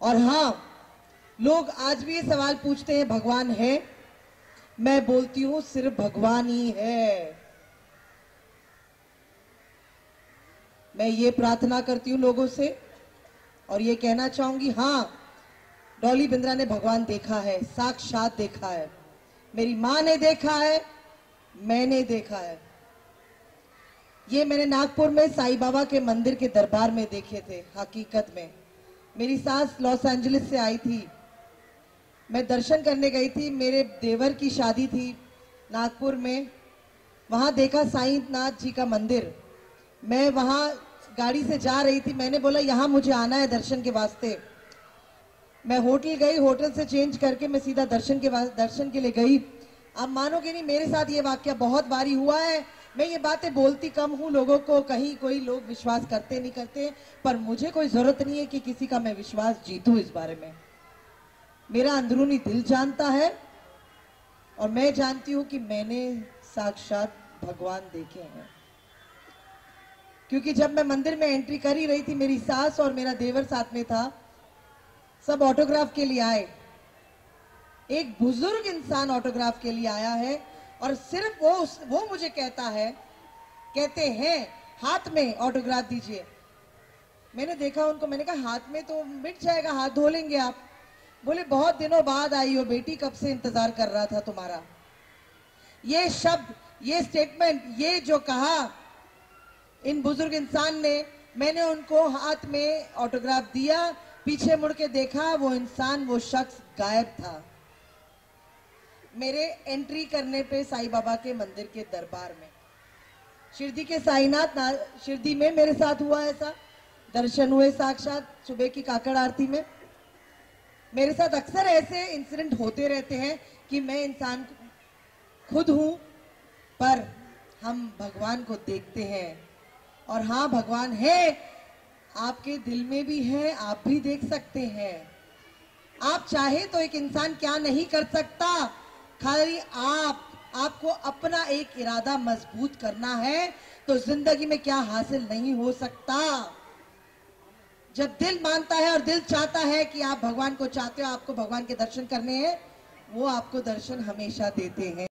और हाँ, लोग आज भी ये सवाल पूछते हैं भगवान है? मैं बोलती हूं सिर्फ भगवान ही है। मैं ये प्रार्थना करती हूं लोगों से और ये कहना चाहूंगी, हाँ, डॉली बिंद्रा ने भगवान देखा है, साक्षात देखा है। मेरी मां ने देखा है, मैंने देखा है। ये मैंने नागपुर में साईं बाबा के मंदिर के दरबार में देखे थे। हकीकत में मेरी सास लॉस एंजलिस से आई थी, मैं दर्शन करने गई थी, मेरे देवर की शादी थी नागपुर में, वहां देखा साईं नाथ जी का मंदिर। मैं वहां गाड़ी से जा रही थी, मैंने बोला यहां मुझे आना है दर्शन के वास्ते। मैं होटल गई, होटल से चेंज करके मैं सीधा दर्शन के लिए गई। आप मानोगे नहीं, मेरे साथ ये वाकया बहुत बारी हुआ है। मैं ये बातें बोलती कम हूँ लोगों को, कहीं कोई लोग विश्वास करते नहीं करते, पर मुझे कोई जरूरत नहीं है कि किसी का मैं विश्वास जीतूं। इस बारे में मेरा अंदरूनी दिल जानता है और मैं जानती हूं कि मैंने साक्षात भगवान देखे हैं। क्योंकि जब मैं मंदिर में एंट्री कर ही रही थी, मेरी सास और मेरा देवर साथ में था, सब ऑटोग्राफ के लिए आए। एक बुजुर्ग इंसान ऑटोग्राफ के लिए आया है और सिर्फ वो मुझे कहते हैं हाथ में ऑटोग्राफ दीजिए। मैंने देखा उनको, मैंने कहा हाथ में तो मिट जाएगा, हाथ धो लेंगे आप। बोले बहुत दिनों बाद आई हो बेटी, कब से इंतजार कर रहा था तुम्हारा। ये शब्द, ये स्टेटमेंट, ये जो कहा इन बुजुर्ग इंसान ने, मैंने उनको हाथ में ऑटोग्राफ दिया, पीछे मुड़ के देखा, वो इंसान, वो शख्स गायब था। मेरे एंट्री करने पे साईं बाबा के मंदिर के दरबार में, शिरडी के साईनाथ शिरडी में मेरे साथ हुआ ऐसा, दर्शन हुए साक्षात सुबह की काकड़ आरती में। मेरे साथ अक्सर ऐसे इंसिडेंट होते रहते हैं कि मैं इंसान खुद हूं, पर हम भगवान को देखते हैं। और हाँ, भगवान है, आपके दिल में भी है, आप भी देख सकते हैं। आप चाहे तो एक इंसान क्या नहीं कर सकता, खाली आपको अपना एक इरादा मजबूत करना है तो जिंदगी में क्या हासिल नहीं हो सकता। जब दिल मानता है और दिल चाहता है कि आप भगवान को चाहते हो, आपको भगवान के दर्शन करने हैं, वो आपको दर्शन हमेशा देते हैं।